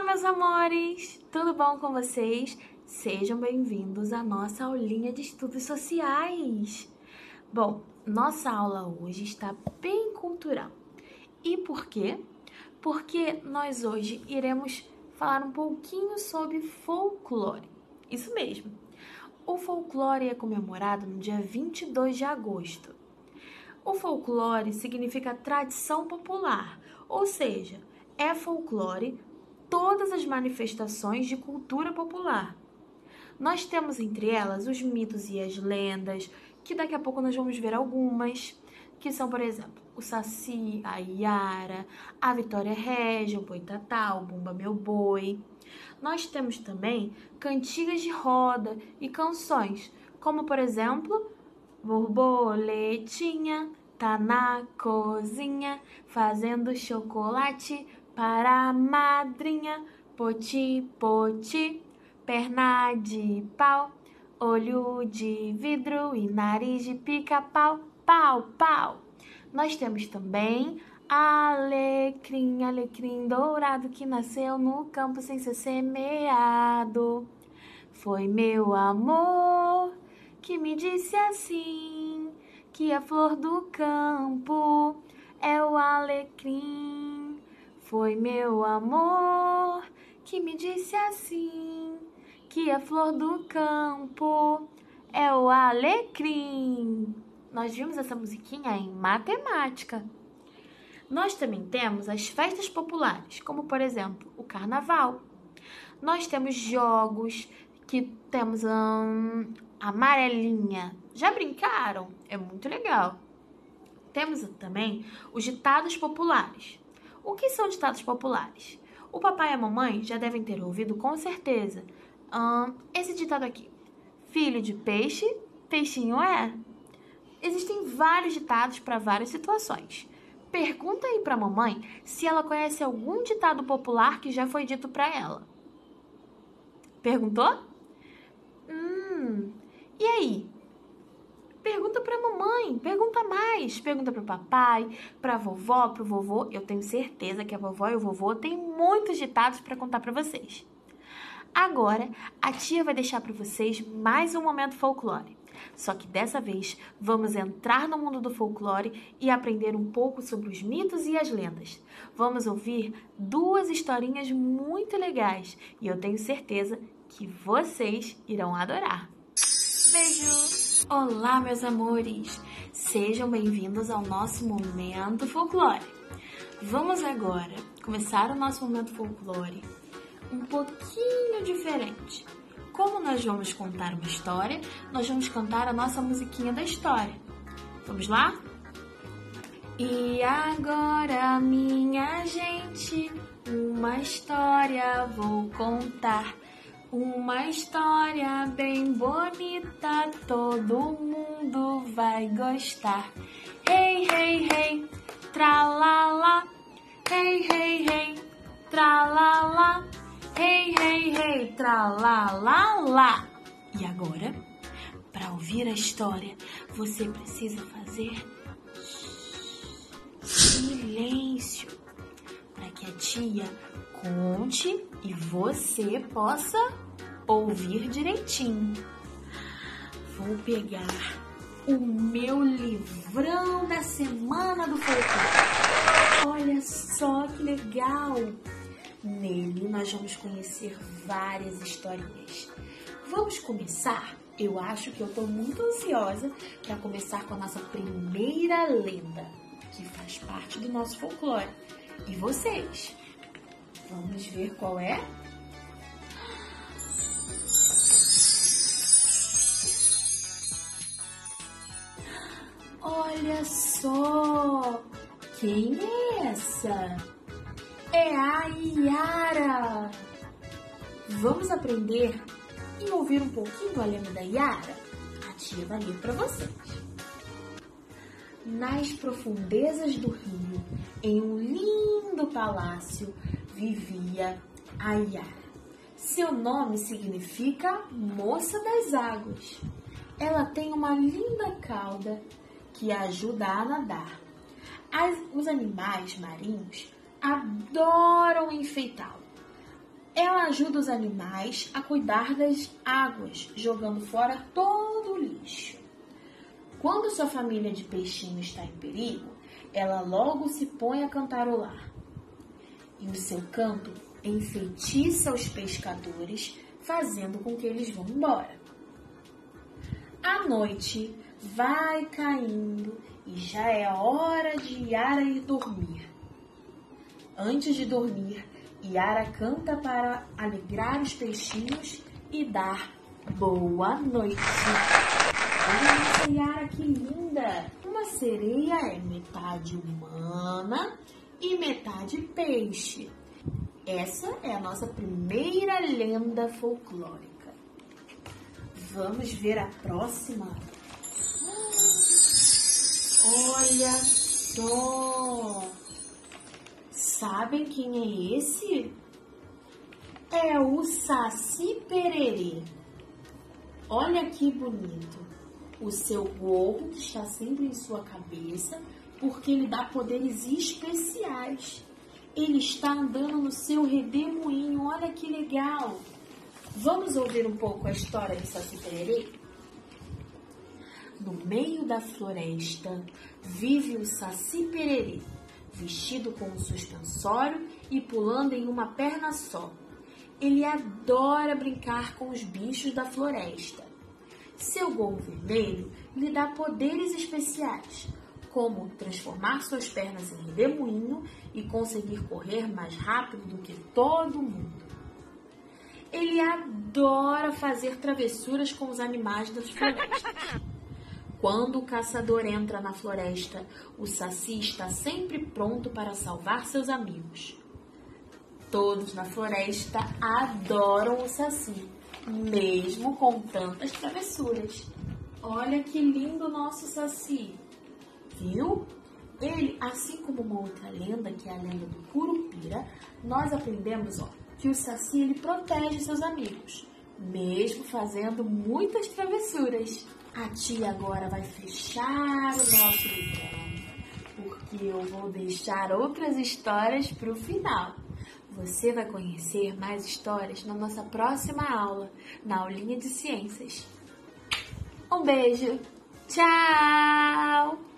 meus amores! Tudo bom com vocês? Sejam bem-vindos à nossa aulinha de estudos sociais. Bom, nossa aula hoje está bem cultural. E por quê? Porque nós hoje iremos falar um pouquinho sobre folclore. Isso mesmo. O folclore é comemorado no dia 22 de agosto. O folclore significa tradição popular, ou seja, é folclore todas as manifestações de cultura popular. Nós temos entre elas os mitos e as lendas, que daqui a pouco nós vamos ver algumas, que são, por exemplo, o Saci, a Iara, a Vitória Régia, o Boitatá, o Bumba Meu Boi. Nós temos também cantigas de roda e canções, como, por exemplo, Borboletinha tá na cozinha fazendo chocolate para a madrinha. Poti, poti, perna de pau, olho de vidro e nariz de pica-pau, pau, pau. Nós temos também alecrim, alecrim dourado que nasceu no campo sem ser semeado. Foi meu amor que me disse assim, que a flor do campo é o alecrim. Foi meu amor que me disse assim, que a flor do campo é o alecrim. Nós vimos essa musiquinha em matemática. Nós também temos as festas populares, como por exemplo, o carnaval. Nós temos jogos que temos amarelinha. Já brincaram? É muito legal. Temos também os ditados populares. O que são ditados populares? O papai e a mamãe já devem ter ouvido com certeza. Esse ditado aqui. Filho de peixe, peixinho é. Existem vários ditados para várias situações. Pergunta aí para a mamãe se ela conhece algum ditado popular que já foi dito para ela. Perguntou? E aí? Pergunta para a mamãe, pergunta mais, pergunta para o papai, para a vovó, para o vovô. Eu tenho certeza que a vovó e o vovô têm muitos ditados para contar para vocês. Agora, a tia vai deixar para vocês mais um momento folclore. Só que dessa vez, vamos entrar no mundo do folclore e aprender um pouco sobre os mitos e as lendas. Vamos ouvir duas historinhas muito legais e eu tenho certeza que vocês irão adorar. Beijo! Olá, meus amores! Sejam bem-vindos ao nosso Momento Folclore. Vamos agora começar o nosso Momento Folclore um pouquinho diferente. Como nós vamos contar uma história, nós vamos cantar a nossa musiquinha da história. Vamos lá? E agora, minha gente, uma história vou contar. Uma história bem bonita, todo mundo vai gostar. Hey, hey, hey, tralala. Hey, hey, hey, tralala. Hey, hey, hey, tralalala. E agora, para ouvir a história, você precisa fazer silêncio, para que a tia conte e você possa ouvir direitinho. Vou pegar o meu livrão da semana do folclore. Olha só que legal! Nele nós vamos conhecer várias historinhas. Vamos começar? Eu acho que eu estou muito ansiosa para começar com a nossa primeira lenda, que faz parte do nosso folclore. E vocês? Vamos ver qual é? Olha só! Quem é essa? É a Iara! Vamos aprender e ouvir um pouquinho a lenda da Iara? A tia vai ler para vocês. Nas profundezas do rio, em um lindo palácio, vivia a Iara. Seu nome significa Moça das Águas. Ela tem uma linda cauda que a ajuda a nadar. Os animais marinhos adoram enfeitá-lo. Ela ajuda os animais a cuidar das águas, jogando fora todo o lixo. Quando sua família de peixinhos está em perigo, ela logo se põe a cantarolar. E o seu canto enfeitiça os pescadores, fazendo com que eles vão embora. A noite vai caindo e já é hora de Yara ir dormir. Antes de dormir, Yara canta para alegrar os peixinhos e dar boa noite. Olha essa Yara, que linda! Uma sereia é metade humana e metade peixe. Essa é a nossa primeira lenda folclórica. Vamos ver a próxima? Olha só! Sabem quem é esse? É o Saci Pererê. Olha que bonito. O seu gorro que está sempre em sua cabeça, porque ele dá poderes especiais. Ele está andando no seu redemoinho. Olha que legal. Vamos ouvir um pouco a história do Saci Pererê? No meio da floresta vive o Saci Pererê, vestido com um suspensório e pulando em uma perna só. Ele adora brincar com os bichos da floresta. Seu gorro vermelho lhe dá poderes especiais, como transformar suas pernas em redemoinho e conseguir correr mais rápido do que todo mundo. Ele adora fazer travessuras com os animais das florestas. Quando o caçador entra na floresta, o Saci está sempre pronto para salvar seus amigos. Todos na floresta adoram o Saci, mesmo com tantas travessuras. Olha que lindo o nosso Saci! Viu? Ele, assim como uma outra lenda, que é a lenda do Curupira, nós aprendemos que o Saci ele protege seus amigos, mesmo fazendo muitas travessuras. A tia agora vai fechar o nosso livrão, porque eu vou deixar outras histórias para o final. Você vai conhecer mais histórias na nossa próxima aula, na aulinha de ciências. Um beijo! Tchau!